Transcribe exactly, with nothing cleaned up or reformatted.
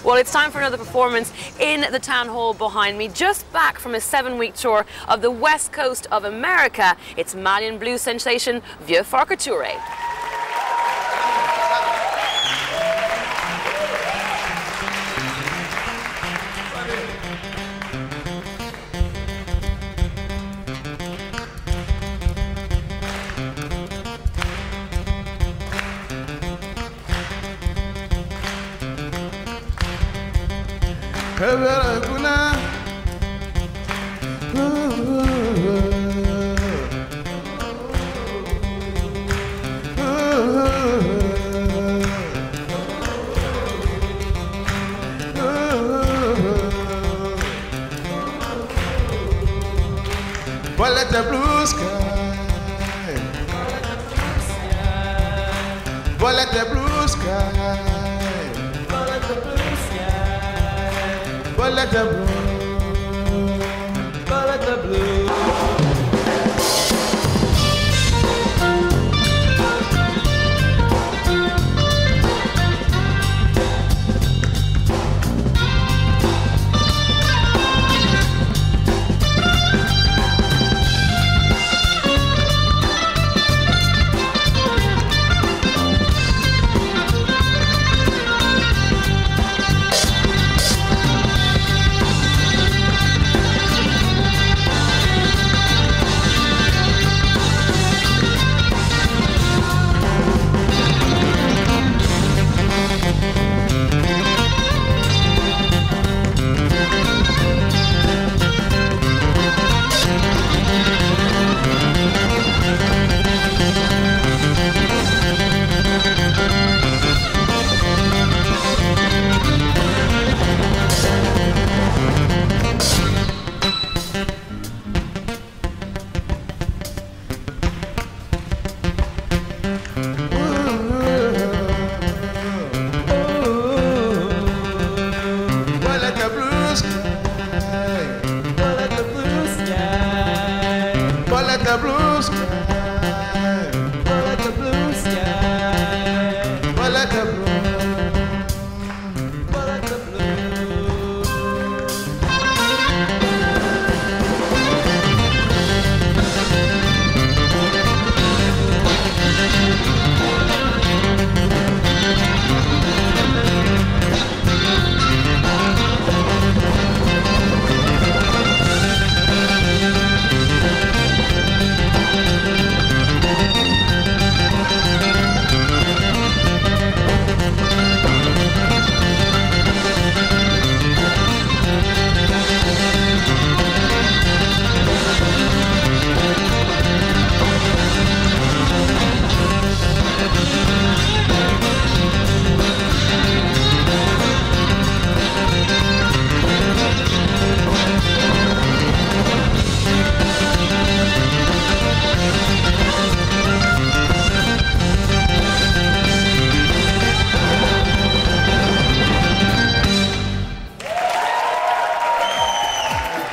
Well, it's time for another performance in the town hall behind me. Just back from a seven-week tour of the west coast of America, it's Malian blues sensation Vieux Farka Touré. Boy, let the blue sky. Boy, let the blue sky. Boy, let the blue sky. Boy, let the blue. Boy, let the blue.